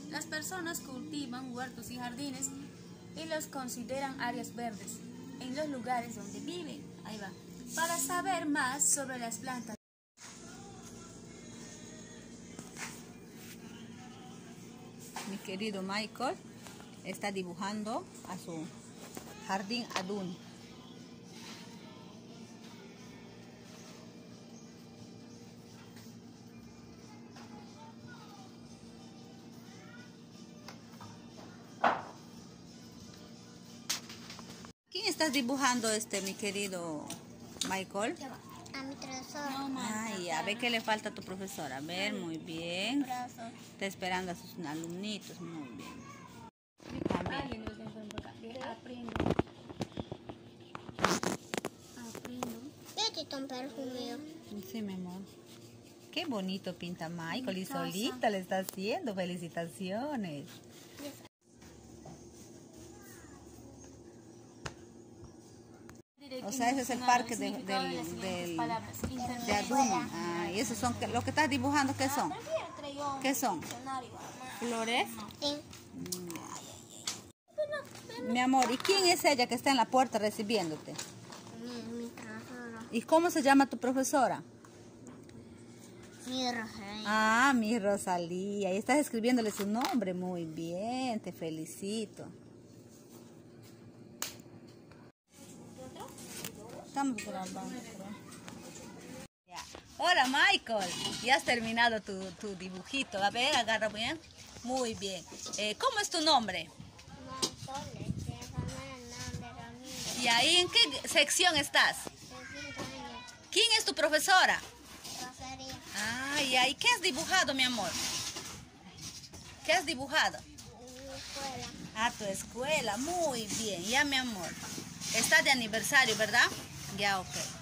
Las personas cultivan huertos y jardines y los consideran áreas verdes en los lugares donde viven. Ahí va. Para saber más sobre las plantas. Mi querido Michael está dibujando a su jardín adún. ¿Quién estás dibujando mi querido Michael? A mi profesor. Ay, a ver qué le falta a tu profesora. A ver, muy bien. Está esperando a sus alumnitos, muy bien. Alguien los dejo por acá. Aprendo. Este es un perfume. Sí, mi amor. Qué bonito pinta Michael y solita le está haciendo. Felicitaciones. O sea, ese es el parque de Adún. Ah, y esos son, lo que estás dibujando, ¿qué son? ¿Qué son? ¿Flores? Sí. Mi amor, ¿y quién es ella que está en la puerta recibiéndote? Mi profesora. ¿Y cómo se llama tu profesora? Mi Rosalía. Ah, mi Rosalía. Y estás escribiéndole su nombre. Muy bien, te felicito. Estamos grabando. Ya. Hola, Michael. Ya has terminado tu dibujito. A ver, agarra bien. Muy bien. ¿Cómo es tu nombre? ¿Y ahí en qué sección estás? ¿Quién es tu profesora? Rosalía. Ah, ¿y ahí qué has dibujado, mi amor? ¿Qué has dibujado? Mi escuela. Ah, tu escuela. Muy bien, ya, mi amor. Está de aniversario, ¿verdad? Ya, ok.